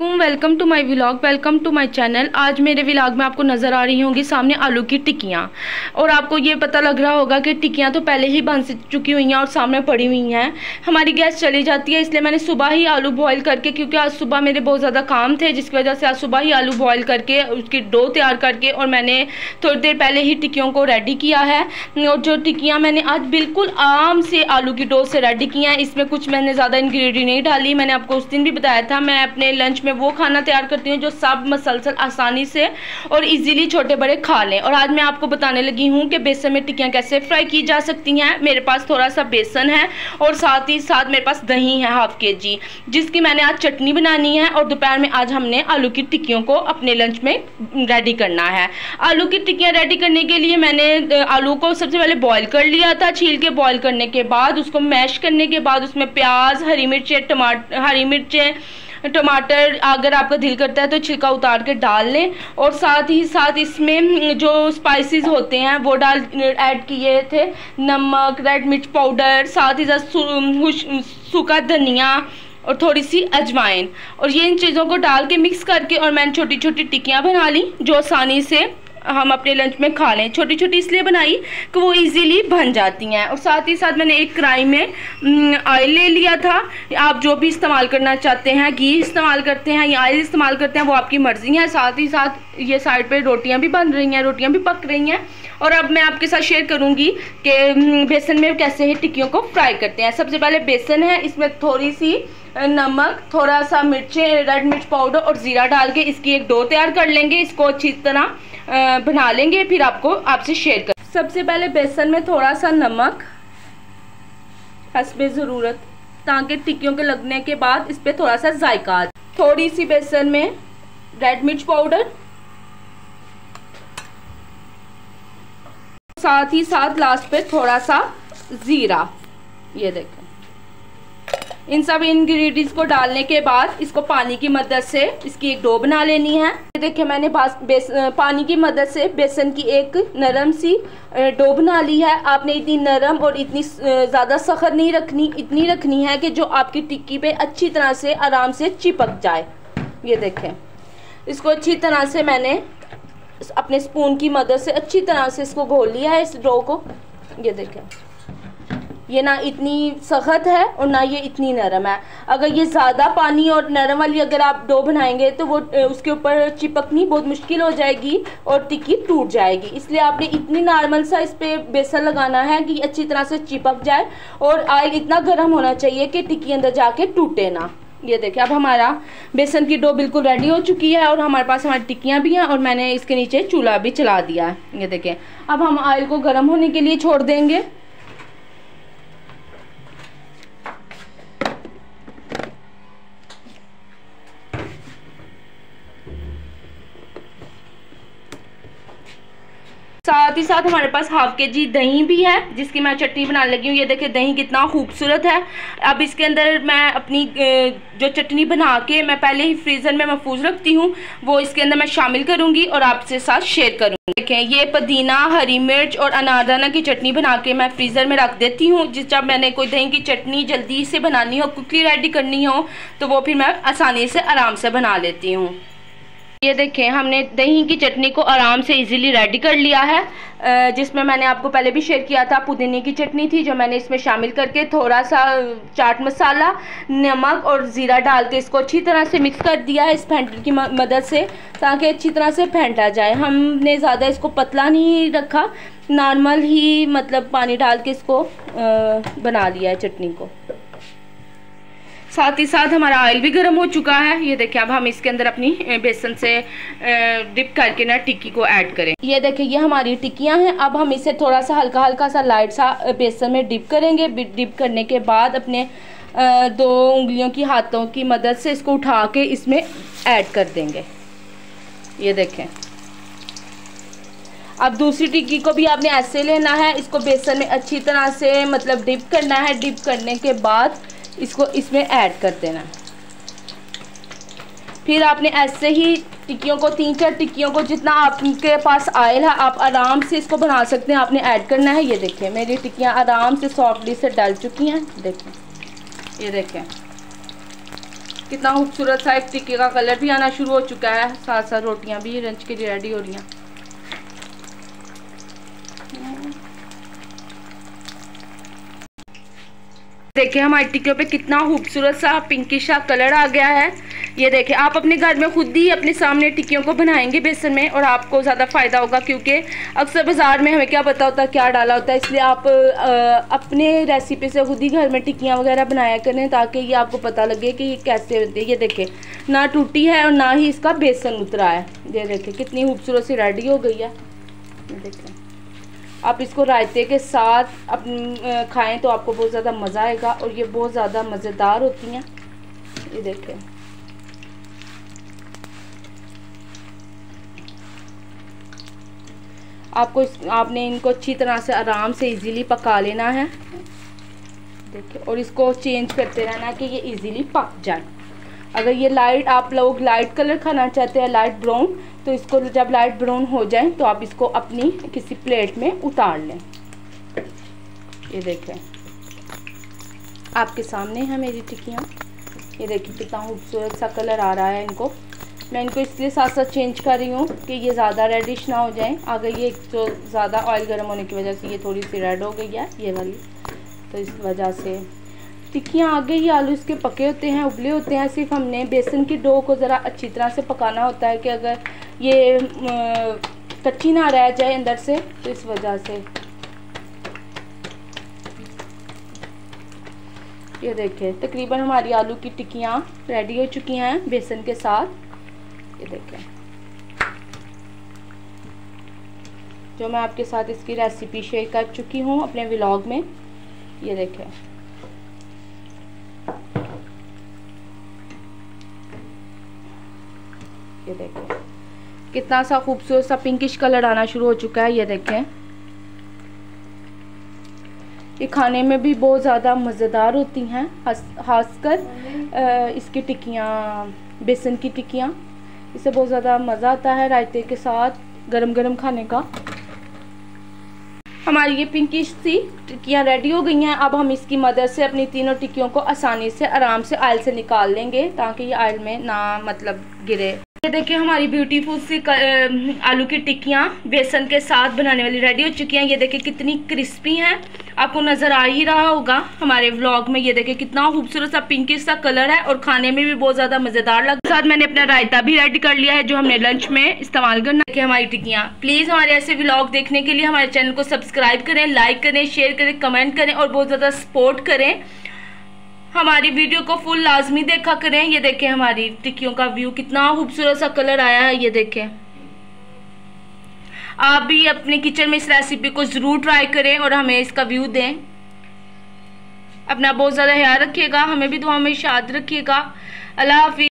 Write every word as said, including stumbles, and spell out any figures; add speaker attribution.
Speaker 1: वालेकुम, welcome to my vlog, welcome to my channel. आज मेरे व्लॉग में आपको नज़र आ रही होंगी सामने आलू की टिक्कियाँ। और आपको ये पता लग रहा होगा कि टिक्कियाँ तो पहले ही बन चुकी हुई हैं और सामने पड़ी हुई हैं। हमारी गैस चली जाती है, इसलिए मैंने सुबह ही आलू बॉयल करके, क्योंकि आज सुबह मेरे बहुत ज़्यादा काम थे जिसकी वजह से आज सुबह ही आलू बॉयल करके उसकी डो तैयार करके और मैंने थोड़ी देर पहले ही टिक्कियों को रेडी किया है। और जो टिक्कियाँ मैंने आज बिल्कुल आराम से आलू की डो से रेडी की हैं, इसमें कुछ मैंने ज़्यादा इंग्रेडिएंट नहीं डाली। मैंने आपको उस दिन भी बताया था मैं अपने लंच में वो खाना तैयार करती हूँ जो सब मसलसल आसानी से और इजीली छोटे बड़े खा लें। और आज मैं आपको बताने लगी हूँ कि बेसन में टिक्कियाँ कैसे फ्राई की जा सकती हैं। मेरे पास थोड़ा सा बेसन है और साथ ही साथ मेरे पास दही है हाफ के जी, जिसकी मैंने आज चटनी बनानी है। और दोपहर में आज हमने आलू की टिक्कियों को अपने लंच में रेडी करना है। आलू की टिक्कियाँ रेडी करने के लिए मैंने आलू को सबसे पहले बॉयल कर लिया था। छील के बॉयल करने के बाद उसको मैश करने के बाद उसमें प्याज, हरी मिर्चें, टमाटर हरी मिर्चें टमाटर अगर आपका दिल करता है तो छिलका उतार के डाल लें। और साथ ही साथ इसमें जो स्पाइसेस होते हैं वो डाल ऐड किए थे, नमक, रेड मिर्च पाउडर, साथ ही साथ सूखा धनिया और थोड़ी सी अजवाइन। और ये इन चीज़ों को डाल के मिक्स करके और मैंने छोटी छोटी टिक्कियाँ बना ली जो आसानी से हम अपने लंच में खा लें। छोटी छोटी इसलिए बनाई कि वो इजीली बन जाती हैं। और साथ ही साथ मैंने एक कढ़ाई में ऑयल ले लिया था। आप जो भी इस्तेमाल करना चाहते हैं, घी इस्तेमाल करते हैं या ऑयल इस्तेमाल करते हैं, वो आपकी मर्ज़ी है। साथ ही साथ ये साइड पे रोटियां भी बन रही हैं, रोटियां भी पक रही हैं। और अब मैं आपके साथ शेयर करूंगी कि बेसन में कैसे ही टिक्कियों को फ्राई करते हैं। सबसे पहले बेसन है, इसमें थोड़ी सी नमक, थोड़ा सा मिर्चें, रेड मिर्च पाउडर और ज़ीरा डाल के इसकी एक डो तैयार कर लेंगे। इसको अच्छी तरह बना लेंगे, फिर आपको आपसे शेयर कर। सबसे पहले बेसन में थोड़ा सा नमक हस्बे ज़रूरत, ताकि टिक्कियों के लगने के बाद इस पर थोड़ा सा जायका आ। थोड़ी सी बेसन में रेड मिर्च पाउडर, साथ ही साथ लास्ट पे थोड़ा सा ज़ीरा। ये देखें, इन सब इंग्रेडिएंट्स को डालने के बाद इसको पानी की मदद से इसकी एक डो बना लेनी है। ये देखिए मैंने पानी की मदद से बेसन की एक नरम सी डो बना ली है। आपने इतनी नरम और इतनी ज़्यादा सख्त नहीं रखनी, इतनी रखनी है कि जो आपकी टिक्की पे अच्छी तरह से आराम से चिपक जाए। ये देखें, इसको अच्छी तरह से मैंने अपने स्पून की मदद से अच्छी तरह से इसको घोल लिया है इस डो को। ये देखें, ये ना इतनी सख्त है और ना ये इतनी नरम है। अगर ये ज़्यादा पानी और नरम वाली अगर आप डो बनाएंगे तो वो उसके ऊपर चिपकनी बहुत मुश्किल हो जाएगी और टिक्की टूट जाएगी। इसलिए आपने इतनी नॉर्मल सा इस पर बेसन लगाना है कि अच्छी तरह से चिपक जाए। और ऑयल इतना गर्म होना चाहिए कि टिक्की अंदर जाके टूटे ना। ये देखिए, अब हमारा बेसन की डो बिल्कुल रेडी हो चुकी है और हमारे पास हमारी टिक्कियाँ भी हैं और मैंने इसके नीचे चूल्हा भी चला दिया है। ये देखिए, अब हम ऑयल को गर्म होने के लिए छोड़ देंगे। साथ ही साथ हमारे पास हाफ के जी दही भी है जिसकी मैं चटनी बनाने लगी हूँ। ये देखिए दही कितना खूबसूरत है। अब इसके अंदर मैं अपनी जो चटनी बना के मैं पहले ही फ्रीज़र में महफूज रखती हूँ वो इसके अंदर मैं शामिल करूँगी और आपसे साथ शेयर करूँगी। देखें, ये पुदीना, हरी मिर्च और अनारदाना की चटनी बना के मैं फ्रीज़र में रख देती हूँ। जिस जब मैंने कोई दही की चटनी जल्दी से बनानी हो, क्विकली रेडी करनी हो, तो वो फिर मैं आसानी से आराम से बना लेती हूँ। ये देखें, हमने दही की चटनी को आराम से इजीली रेडी कर लिया है, जिसमें मैंने आपको पहले भी शेयर किया था पुदीने की चटनी थी जो मैंने इसमें शामिल करके थोड़ा सा चाट मसाला, नमक और ज़ीरा डाल के इसको अच्छी तरह से मिक्स कर दिया है इस फेंटर की मदद से, ताकि अच्छी तरह से फेंटा जाए। हमने ज़्यादा इसको पतला नहीं रखा, नॉर्मल ही मतलब पानी डाल के इसको बना लिया है चटनी को। साथ ही साथ हमारा ऑयल भी गर्म हो चुका है। ये देखिए, अब हम इसके अंदर अपनी बेसन से डिप करके ना टिक्की को ऐड करें। ये देखिए, ये हमारी टिक्कियां हैं। अब हम इसे थोड़ा सा हल्का हल्का सा लाइट सा बेसन में डिप करेंगे। डिप करने के बाद अपने दो उंगलियों की हाथों की मदद से इसको उठा के इसमें ऐड कर देंगे। ये देखें, अब दूसरी टिक्की को भी आपने ऐसे लेना है, इसको बेसन में अच्छी तरह से मतलब डिप करना है। डिप करने के बाद इसको इसमें ऐड कर देना। फिर आपने ऐसे ही टिक्कियों को, तीन चार टिक्कियों को जितना आपके पास ऑयल है आप आराम से इसको बना सकते हैं, आपने ऐड करना है। ये देखिए, मेरी टिक्कियाँ आराम से सॉफ्टली से डल चुकी हैं। देखें, ये देखें, कितना खूबसूरत सा एक टिक्के का कलर भी आना शुरू हो चुका है, साथ साथ रोटियां भी लंच के लिए रेडी हो रही हैं। देखिए हमारी टिक्कियों पे कितना खूबसूरत सा पिंकिश सा कलर आ गया है। ये देखिए आप अपने घर में खुद ही अपने सामने टिक्कियों को बनाएंगे बेसन में और आपको ज़्यादा फ़ायदा होगा, क्योंकि अक्सर बाज़ार में हमें क्या पता होता है क्या डाला होता है। इसलिए आप आ, अपने रेसिपी से खुद ही घर में टिक्कियाँ वगैरह बनाया करें, ताकि ये आपको पता लगे कि ये कैसे बनती है। ये देखिए ना टूटी है और ना ही इसका बेसन उतरा है। ये देखिए कितनी खूबसूरत सी रेडी हो गई है। ये देखिए आप इसको रायते के साथ अपन खाएं तो आपको बहुत ज़्यादा मज़ा आएगा और ये बहुत ज़्यादा मज़ेदार होती हैं। ये देखें आपको इस आपने इनको अच्छी तरह से आराम से इजीली पका लेना है। देखिए और इसको चेंज करते रहना कि ये इजीली पक जाए। अगर ये लाइट आप लोग लाइट कलर खाना चाहते हैं, लाइट ब्राउन, तो इसको जब लाइट ब्राउन हो जाए तो आप इसको अपनी किसी प्लेट में उतार लें। ये देखें आपके सामने है मेरी टिक्कियाँ। ये देखिए कितना खूबसूरत सा कलर आ रहा है इनको। मैं इनको इसलिए साथ साथ चेंज कर रही हूँ कि ये ज़्यादा रेडिश ना हो जाए। अगर ये जो ज़्यादा ऑयल गर्म होने की वजह से ये थोड़ी सी रेड हो गई है ये वाली, तो इस वजह से टिक्कियाँ आगे ही आलू इसके पके होते हैं, उबले होते हैं। सिर्फ हमने बेसन की डो को ज़रा अच्छी तरह से पकाना होता है कि अगर ये कच्ची ना रह जाए अंदर से, तो इस वजह से। ये देखिए तकरीबन हमारी आलू की टिक्कियाँ रेडी हो चुकी हैं बेसन के साथ। ये देखें जो मैं आपके साथ इसकी रेसिपी शेयर कर चुकी हूँ अपने व्लॉग में। ये देखें ये देखें कितना सा खूबसूरत सा पिंकिश कलर आना शुरू हो चुका है। ये देखें ये खाने में भी बहुत ज़्यादा मज़ेदार होती हैं, खासकर इसकी टिक्कियाँ, बेसन की टिक्कियाँ, इससे बहुत ज़्यादा मज़ा आता है रायते के साथ गरम गरम खाने का। हमारी ये पिंकिश सी टिक्कियाँ रेडी हो गई हैं। अब हम इसकी मदद से अपनी तीनों टिक्कियों को आसानी से आराम से ऑयल से निकाल लेंगे, ताकि ये ऑयल में ना मतलब गिरे। ये देखिए हमारी ब्यूटीफुल सी आलू की टिक्कियाँ बेसन के साथ बनाने वाली रेडी हो चुकी हैं। ये देखिए कितनी क्रिस्पी हैं, आपको नज़र आ ही रहा होगा हमारे व्लॉग में। ये देखिए कितना खूबसूरत सा पिंकिश सा कलर है और खाने में भी बहुत ज़्यादा मज़ेदार लगता है। साथ मैंने अपना रायता भी रेडी कर लिया है जो हमने लंच में इस्तेमाल करना है। हमारी टिक्कियाँ प्लीज़ हमारे ऐसे व्लॉग देखने के लिए हमारे चैनल को सब्सक्राइब करें, लाइक करें, शेयर करें, कमेंट करें और बहुत ज़्यादा सपोर्ट करें। हमारी वीडियो को फुल लाजमी देखा करें। ये देखें हमारी टिक्कियों का व्यू कितना खूबसूरत सा कलर आया है। ये देखें आप भी अपने किचन में इस रेसिपी को ज़रूर ट्राई करें और हमें इसका व्यू दें। अपना बहुत ज़्यादा ख्याल रखिएगा, हमें भी दुआ में याद रखिएगा। अल्लाह हाफिज़।